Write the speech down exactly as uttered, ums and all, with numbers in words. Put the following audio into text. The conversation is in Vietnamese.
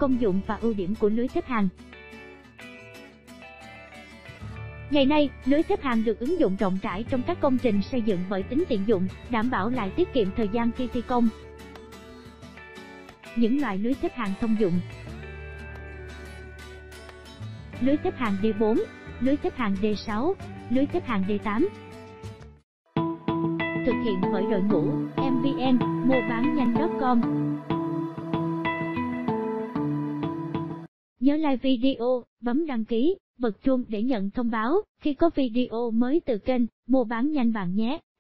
công dụng và ưu điểm của lưới xếp hàng. Ngày nay, lưới xếp hàng được ứng dụng rộng rãi trong các công trình xây dựng bởi tính tiện dụng, đảm bảo lại tiết kiệm thời gian khi thi công. Những loại lưới xếp hàng thông dụng: lưới xếp hàng D bốn, lưới xếp hàng D sáu, lưới xếp hàng D tám. Thực hiện bởi đội ngũ em vê en mua bán nhanh chấm com. Nhớ like video, bấm đăng ký, bật chuông để nhận thông báo khi có video mới từ kênh mua bán nhanh bạn nhé.